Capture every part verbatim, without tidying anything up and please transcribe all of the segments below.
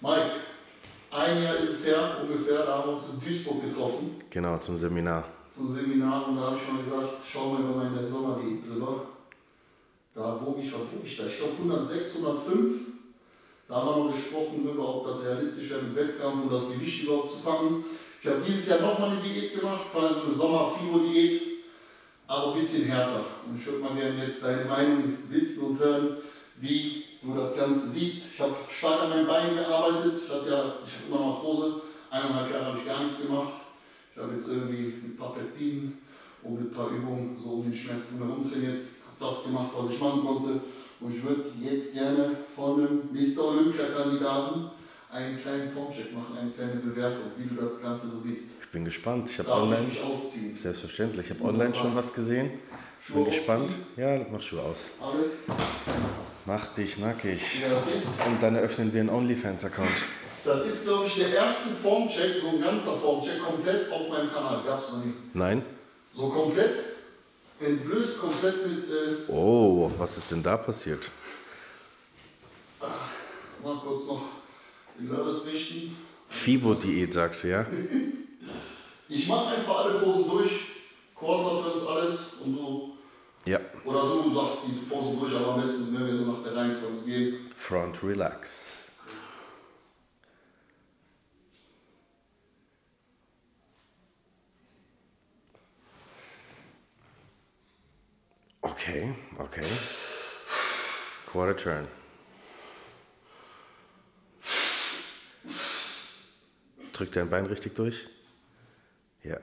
Mike, ein Jahr ist es her ungefähr, da haben wir uns in Duisburg getroffen. Genau, zum Seminar. Zum Seminar, und da habe ich mal gesagt, schau mal über meine Sommerdiät drüber. Da wog ich, was wog ich da? Ich glaube hundertsechs, hundertfünf. Da haben wir noch gesprochen darüber, ob das realistisch wäre mit Wettkampf und das Gewicht überhaupt zu packen. Ich habe dieses Jahr nochmal eine Diät gemacht, quasi eine Sommer-Fibo-Diät, aber ein bisschen härter. Und ich würde mal gerne jetzt deine Meinung wissen und hören, wie du das Ganze siehst. Ich habe stark an meinen Beinen gearbeitet. Ich hatte ja, ich habe immer noch Arthrose. Eineinhalb Jahre habe ich gar nichts gemacht. Ich habe jetzt irgendwie mit ein paar Peptiden und mit ein paar Übungen so um den Schmerz drumherum trainiert. Ich habe das gemacht, was ich machen konnte. Und ich würde jetzt gerne von einem Mister Olympia-Kandidaten einen kleinen Formcheck machen, eine kleine Bewertung, wie du das Ganze so siehst. Ich bin gespannt. Ich habe Darf online. ich mich ausziehen? Selbstverständlich. Ich habe online schon was gesehen. Ich bin gespannt. Ja, mach Schuhe aus. Alles? Mach dich nackig. Ja, das ist, Und dann eröffnen wir einen OnlyFans-Account. das ist glaube ich, der erste Formcheck, so ein ganzer Formcheck, komplett auf meinem Kanal. Gab es noch nie. Nein? So komplett, entblößt, komplett mit. Äh, Oh, was ist denn da passiert? mal kurz noch die Lörres richten. Fibo-Diät, sagst du, ja? Ich mache einfach alle Posen durch, Quarter Turns, alles, und du. Ja. Oder du sagst die Posen durch, aber am besten, wenn wir so nach der Reihenfolge gehen. Front Relax. Okay, okay. Quarter Turn. Drück dein Bein richtig durch. Ja.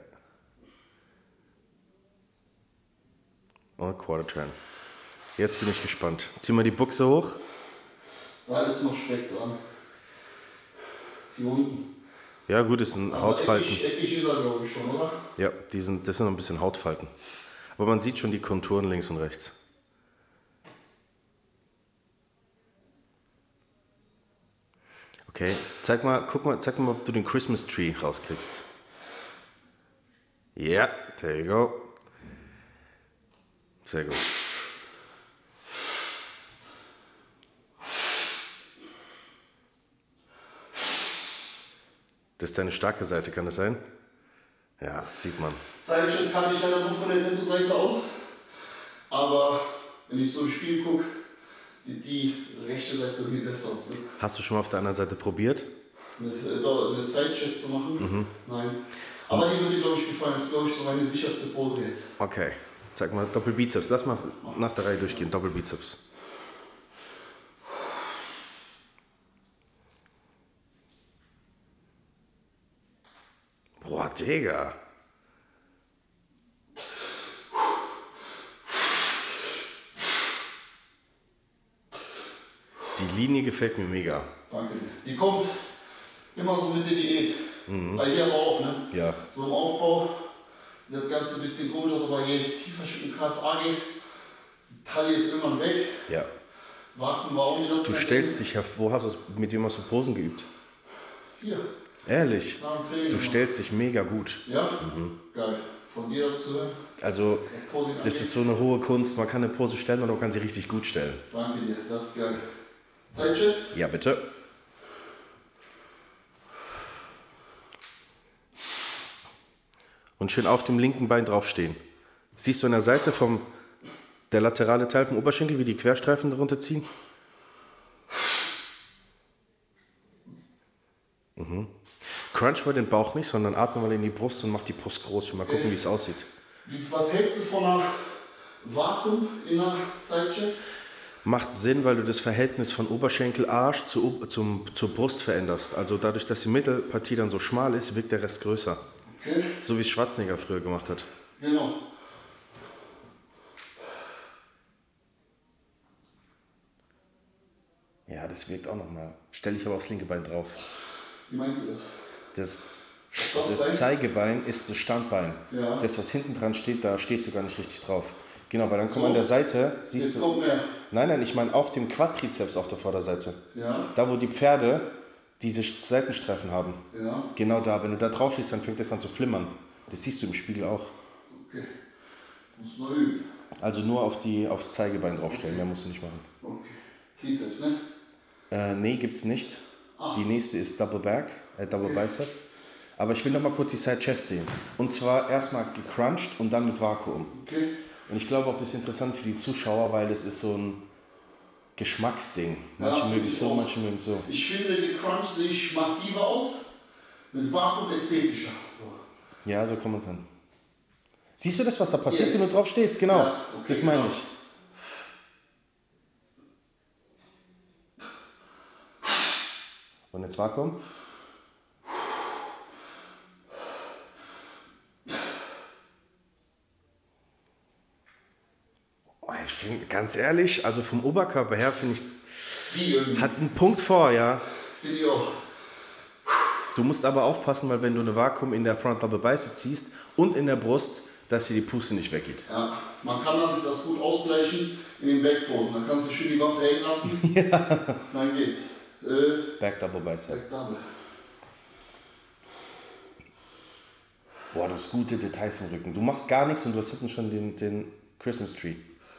Und Quarter Turn. Jetzt bin ich gespannt. Zieh mal die Buchse hoch. Da ist noch Speck dran. Hier unten. Ja gut, das sind Aber Hautfalten. Eckig, eckig ist er, glaube ich, schon, oder? Ja, die sind, das sind noch ein bisschen Hautfalten. Aber man sieht schon die Konturen links und rechts. Okay, zeig mal, guck mal, zeig mal, ob du den Christmas Tree rauskriegst. Ja, yeah, there you go. Sehr gut. Das ist deine starke Seite, kann das sein? Ja, sieht man. Sideshows kann ich leider nur von der Tattoo-Seite aus. Aber wenn ich so im Spiel gucke, sieht die rechte Seite irgendwie besser aus. Ne? Hast du schon mal auf der anderen Seite probiert? Eine, eine Sidechest zu machen? Mhm. Nein. Aber die würde dir, glaube ich, gefallen. Das ist, glaube ich, so meine sicherste Pose jetzt. Okay. Zeig mal Doppelbizeps. Lass mal nach der Reihe durchgehen. Doppelbizeps. Boah, Digga. Die Linie gefällt mir mega. Danke dir. Die kommt immer so mit der Diät. Mhm. Bei dir aber auch, ne? Ja. So im Aufbau sieht das Ganze ein bisschen komisch aus, aber je tiefer ich mit dem K F A gehe, die Taille ist irgendwann weg. Ja. Vakuum war auch nicht. Du stellst dich hervor. Hast du mit wem hast du Posen geübt? Hier. Ehrlich? Du gemacht. Stellst dich mega gut. Ja? Mhm. Geil. Von dir das zu hören? Also, das ist so eine hohe Kunst. Man kann eine Pose stellen und man kann sie richtig gut stellen. Danke dir, das ist geil. Sidechest? Ja, bitte. Und schön auf dem linken Bein draufstehen. Siehst du an der Seite vom, der laterale Teil vom Oberschenkel, wie die Querstreifen darunter ziehen? Mhm. Crunch mal den Bauch nicht, sondern atme mal in die Brust und mach die Brust groß. Mal gucken, wie es aussieht. Was hältst du von einer Vakuum in einer Sidechest? Macht Sinn, weil du das Verhältnis von Oberschenkel-Arsch zu, zum, zur Brust veränderst. Also dadurch, dass die Mittelpartie dann so schmal ist, wirkt der Rest größer. Okay. So wie es Schwarzenegger früher gemacht hat. Genau. Ja, das wirkt auch nochmal. Stell dich aber aufs linke Bein drauf. Wie meinst du das? Das, das Zeigebein ist das Standbein. Ja. Das, was hinten dran steht, da stehst du gar nicht richtig drauf. Genau, weil dann kommt so, an der Seite, siehst jetzt du... Kommt mehr. Nein, nein, ich meine auf dem Quadrizeps auf der Vorderseite. Ja. Da, wo die Pferde diese Seitenstreifen haben. Ja. Genau da. Wenn du da drauf stehst, dann fängt das an zu flimmern. Das siehst du im Spiegel auch. Okay. Muss man üben. Also nur auf die, aufs Zeigebein draufstellen, okay. Mehr musst du nicht machen. Okay. Trizeps, ne? Äh, nee, gibt's nicht. Die nächste ist Double Back, äh, Double Bicep. Aber ich will noch mal kurz die Side Chest sehen. Und zwar erstmal gecrunched und dann mit Vakuum. Okay. Und ich glaube auch, das ist interessant für die Zuschauer, weil es ist so ein Geschmacksding. Manche Ja, mögen ich es so, auch. manche mögen es so. Ich finde, gecrunched sehe ich massiver aus, mit Vakuum ästhetischer. So. Ja, so kann man es dann. Siehst du das, was da passiert, Yes. wenn du drauf stehst? Genau, Ja, okay, das meine genau. ich. Und jetzt Vakuum? Oh, ich finde, ganz ehrlich, also vom Oberkörper her finde ich, Wie irgendwie. hat einen Punkt vor, ja. Finde ich auch. Du musst aber aufpassen, weil wenn du eine Vakuum in der Front Double Bicep ziehst und in der Brust, dass dir die Puste nicht weggeht. Ja, man kann dann das gut ausgleichen in den Backposen. Dann kannst du schön die Wampe hängen lassen. Ja. Dann geht's. Äh, Back Double Bicep. Back Double. Boah, du hast gute Details im Rücken. Du machst gar nichts und du hast hinten schon den, den Christmas Tree.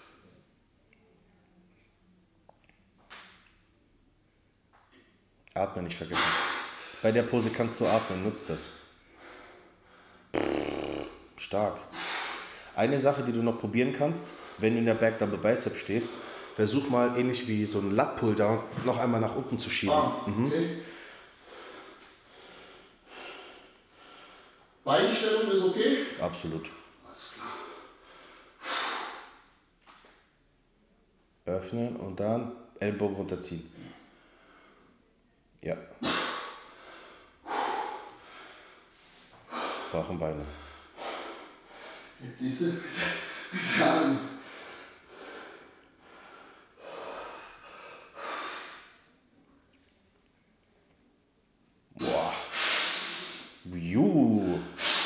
Atmen nicht vergessen. Bei der Pose kannst du atmen, nutzt das. Stark. Eine Sache, die du noch probieren kannst, wenn du in der Back Double Bicep stehst, versuch mal ähnlich wie so ein Lat Pull-Down noch einmal nach unten zu schieben. Ah, okay. Beinstellung ist okay? Absolut. Alles klar. Öffnen und dann Ellenbogen runterziehen. Ja. Bauch und Beine. Jetzt siehst du, dann. Boah. Juhu.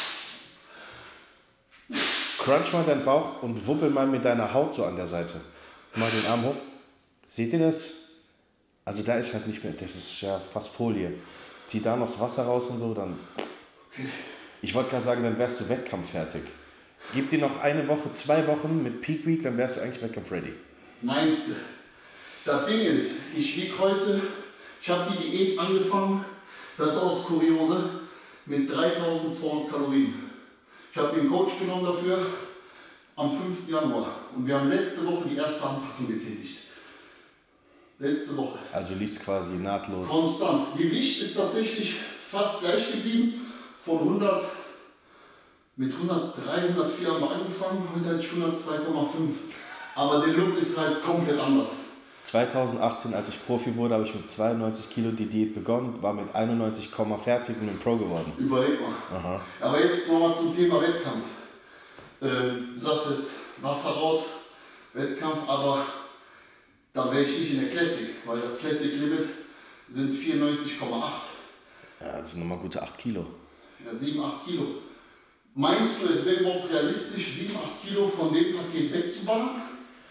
Crunch mal deinen Bauch und wuppel mal mit deiner Haut so an der Seite. Mal den Arm hoch. Seht ihr das? Also da ist halt nicht mehr, das ist ja fast Folie. Zieh da noch das Wasser raus und so, dann... Ich wollte gerade sagen, dann wärst du wettkampffertig. Gib dir noch eine Woche, zwei Wochen mit Peak Week, dann wärst du eigentlich wettkampf-ready. Meinst du? Das Ding ist, ich wiege heute, ich habe die Diät angefangen, das ist aus Kuriose, mit dreitausendzweihundert Kalorien. Ich habe mir einen Coach genommen dafür am fünften Januar und wir haben letzte Woche die erste Anpassung getätigt. Letzte Woche. Also liegst quasi nahtlos. Konstant. Gewicht ist tatsächlich fast gleich geblieben. Von hundert, mit hundertdrei, hundertvier haben wir angefangen, heute hatte ich hundertzwei Komma fünf. Aber der Look ist halt komplett anders. zweitausendachtzehn, als ich Profi wurde, habe ich mit zweiundneunzig Kilo die Diät begonnen, war mit einundneunzig, fertig und bin Pro geworden. Überleg mal. Aha. Aber jetzt nochmal zum Thema Wettkampf. Äh, du sagst jetzt Wasser raus, Wettkampf, aber da wäre ich nicht in der Classic, weil das Classic Limit sind vierundneunzig Komma acht. Ja, das sind nochmal gute acht Kilo. Ja, sieben, acht Kilo. Meinst du, es wäre überhaupt realistisch, sieben, acht Kilo von dem Paket wegzuballern?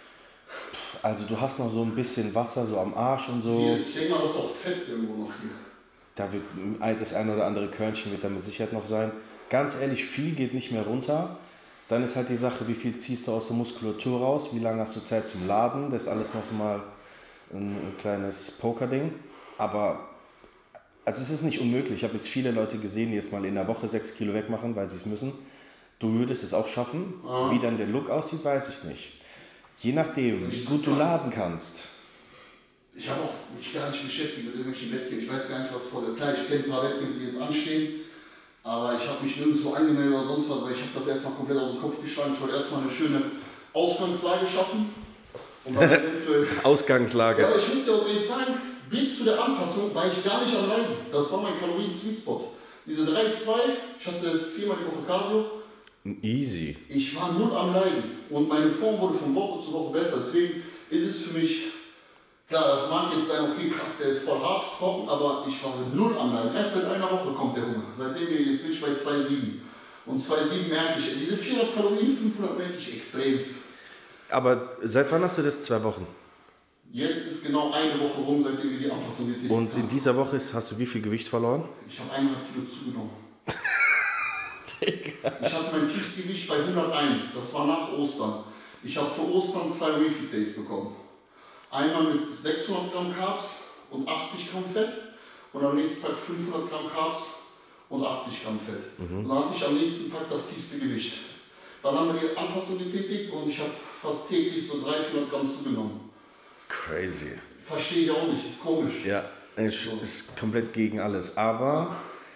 Also du hast noch so ein bisschen Wasser so am Arsch und so. Hier, ich denke mal, das ist auch Fett irgendwo noch hier. Da wird das ein oder andere Körnchen wird da mit Sicherheit noch sein. Ganz ehrlich, viel geht nicht mehr runter. Dann ist halt die Sache, wie viel ziehst du aus der Muskulatur raus, wie lange hast du Zeit zum Laden. Das ist alles noch mal ein, ein kleines Poker-Ding. Aber also es ist nicht unmöglich. Ich habe jetzt viele Leute gesehen, die jetzt mal in der Woche sechs Kilo wegmachen, weil sie es müssen. Du würdest es auch schaffen. Ah. Wie dann der Look aussieht, weiß ich nicht. Je nachdem, wie gut du laden kannst. Ich habe auch mich gar nicht beschäftigt mit irgendwelchen Wettkämpfen. Ich weiß gar nicht, was vor der... Klar, ich kenne ein paar Wettkämpfe, die jetzt anstehen. Aber ich habe mich nirgendwo angemeldet oder sonst was, weil ich habe das erstmal komplett aus dem Kopf geschlagen. Ich wollte erstmal eine schöne Ausgangslage schaffen. Und dann eventuell... Ausgangslage. Ja, aber ich muss dir auch ehrlich sagen, bis zu der Anpassung war ich gar nicht am Leiden. Das war mein Kalorien-Sweet-Spot. Diese drei zwei, ich hatte viermal die Woche Cardio. Easy. Ich war null am Leiden und meine Form wurde von Woche zu Woche besser. Deswegen ist es für mich, klar, das mag jetzt sein, okay, krass, der ist voll hart, trocken, aber ich war null am Leiden. Erst seit einer Woche kommt der Hunger. Seitdem wir, jetzt bin ich bei zwei Komma sieben. Und zwei Komma sieben merke ich, diese vierhundert Kalorien, fünfhundert merke ich extremst. Aber seit wann hast du das? Zwei Wochen? Jetzt ist genau eine Woche rum, seitdem wir die Anpassung getätigt haben. Und in dieser Woche ist, hast du wie viel Gewicht verloren? Ich habe eineinhalb Kilo zugenommen. Ich hatte mein Tiefsgewicht bei hunderteins, das war nach Ostern. Ich habe für Ostern zwei Refeed Days bekommen. Einmal mit sechshundert Gramm Carbs und achtzig Gramm Fett und am nächsten Tag fünfhundert Gramm Carbs und achtzig Gramm Fett. Mhm. Und dann hatte ich am nächsten Tag das tiefste Gewicht. Dann haben wir die Anpassung getätigt und ich habe fast täglich so dreihundert, vierhundert Gramm zugenommen. Crazy. Verstehe ich auch nicht, ist komisch. Ja, ist, so. Ist komplett gegen alles. Aber,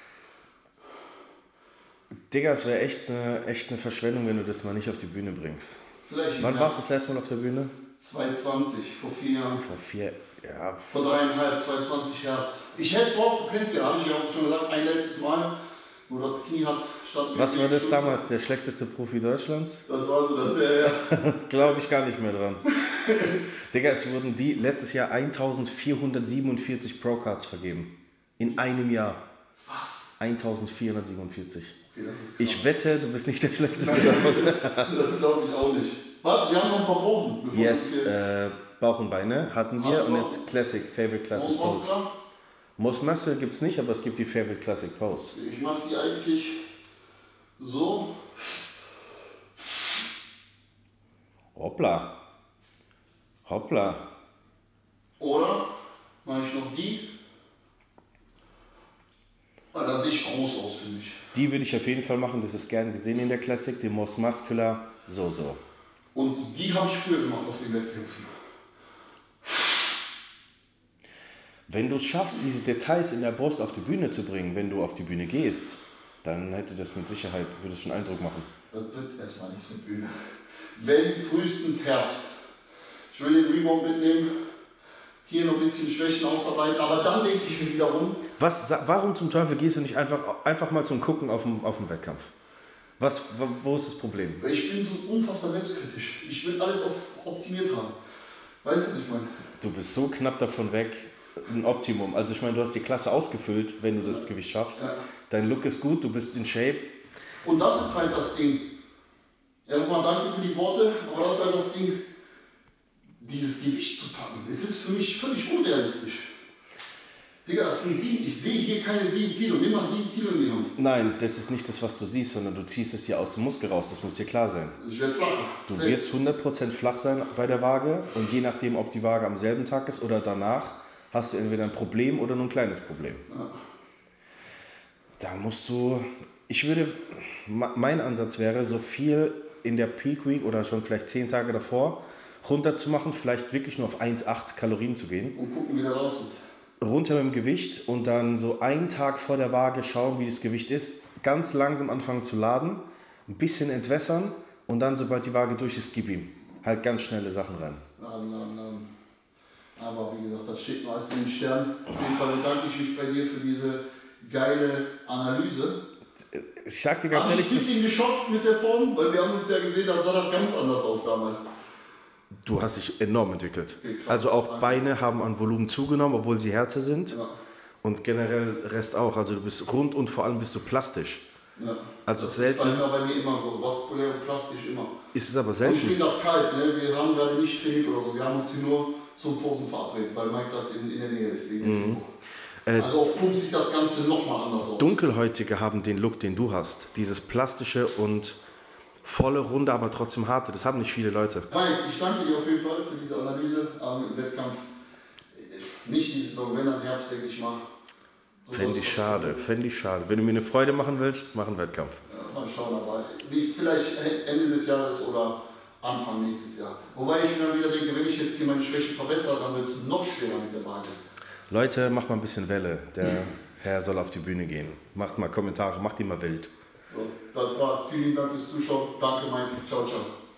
Digga, es wäre echt eine, echt eine Verschwendung, wenn du das mal nicht auf die Bühne bringst. Vielleicht Wann warst du das letzte Mal auf der Bühne? zwanzig zwanzig, vor vier Jahren. Vor vier, ja. Vor dreieinhalb, zwanzig zwanzig Herbst. Ich hätte Bock, du kennst ja, habe ich ja auch schon gesagt, ein letztes Mal, wo das Knie hat. Was war das damals, der schlechteste Profi Deutschlands? Das war so, das ja, ja. Glaube ich gar nicht mehr dran. Digga, es wurden die letztes Jahr eintausendvierhundertsiebenundvierzig Pro-Cards vergeben. In einem Jahr. Was? eintausendvierhundertsiebenundvierzig. Okay, das ist ich wette, du bist nicht der Schlechteste davon. Das glaube ich auch nicht. Warte, wir haben noch ein paar Posen. Yes, äh, Bauch und Beine hatten wir und jetzt Classic, Favorite Classic Pose. Most Muscular gibt es nicht, aber es gibt die Favorite Classic Pose. Ich mache die eigentlich so. Hoppla. Hoppla. Oder mache ich noch die. Ah, da sehe ich groß aus, finde ich. Die würde ich auf jeden Fall machen, das ist gern gesehen in der Classic, die Most Muscular, so, so. Und die habe ich früher gemacht auf den Wettkämpfen. Wenn du es schaffst, diese Details in der Brust auf die Bühne zu bringen, wenn du auf die Bühne gehst, dann hätte das mit Sicherheit, würde es schon Eindruck machen. Das wird erstmal nichts mit Bühne. Wenn frühestens Herbst. Ich will den Rebound mitnehmen, hier noch ein bisschen Schwächen ausarbeiten, aber dann denke ich mir wiederum. Was, warum zum Teufel gehst du nicht einfach, einfach mal zum Gucken auf den, auf den Wettkampf? Was, wo ist das Problem? Ich bin so unfassbar selbstkritisch. Ich will alles auf optimiert haben. Weißt du, was ich meine? Du bist so knapp davon weg, ein Optimum. Also ich meine, du hast die Klasse ausgefüllt, wenn du das Gewicht schaffst. Ja. Dein Look ist gut, du bist in Shape. Und das ist halt das Ding. Erstmal danke für die Worte, aber das ist halt das Ding, dieses Gewicht zu packen. Es ist für mich völlig unrealistisch. Digga, das sind sieben, ich sehe hier keine sieben Kilo, nimm mal sieben Kilo in die Hand. Nein, das ist nicht das, was du siehst, sondern du ziehst es hier aus dem Muskel raus, das muss dir klar sein. Ich werde flacher. Du Selbst. wirst hundert Prozent flach sein bei der Waage und je nachdem, ob die Waage am selben Tag ist oder danach, hast du entweder ein Problem oder nur ein kleines Problem. Ja. Da musst du, ich würde, mein Ansatz wäre, so viel in der Peak Week oder schon vielleicht zehn Tage davor runter zu machen, vielleicht wirklich nur auf eins Komma acht Kalorien zu gehen. Und gucken, wie der raussieht. Runter mit dem Gewicht und dann so einen Tag vor der Waage schauen, wie das Gewicht ist. Ganz langsam anfangen zu laden, ein bisschen entwässern und dann, sobald die Waage durch ist, gib ihm. Halt ganz schnelle Sachen rein. Laden, laden, laden. Aber wie gesagt, das steht noch alles in den Sternen. Auf jeden Fall bedanke ich mich bei dir für diese geile Analyse. Ich sag dir ganz Hast ehrlich, du ein bisschen geschockt mit der Form? Weil wir haben uns ja gesehen, da sah das ganz anders aus damals. Du hast dich enorm entwickelt. Okay, also auch Beine haben an Volumen zugenommen, obwohl sie härter sind. Ja. Und generell Rest auch. Also du bist rund und vor allem bist du plastisch. Ja. Also das selten. ist bei mir immer so, vaskulär und plastisch immer. Ist es aber selten. Und ich bin auch kalt, ne? Wir haben gerade nicht trainiert oder so. Wir haben uns hier nur zum Posen verabredet, weil Mike gerade in, in der Nähe ist. Mhm. Also auf Pump sieht das Ganze nochmal anders aus. Dunkelhäutige haben den Look, den du hast. Dieses plastische und volle, runde, aber trotzdem harte. Das haben nicht viele Leute. Mike, ich danke dir auf jeden Fall für diese Analyse ähm, im Wettkampf. Nicht diese Saison, wenn dann Herbst, denke ich mal. So Fände ich schade, fände ich schade. Wenn du mir eine Freude machen willst, mach einen Wettkampf. Ja, mal schauen, aber vielleicht Ende des Jahres oder Anfang nächstes Jahr. Wobei ich mir dann wieder denke, wenn ich jetzt hier meine Schwächen verbessere, dann wird es noch schwerer mit der Waage. Leute, macht mal ein bisschen Welle. Der Herr soll auf die Bühne gehen. Macht mal Kommentare, macht ihn mal wild. So, das war's. Vielen Dank fürs Zuschauen. Danke, Mike. Ciao, ciao.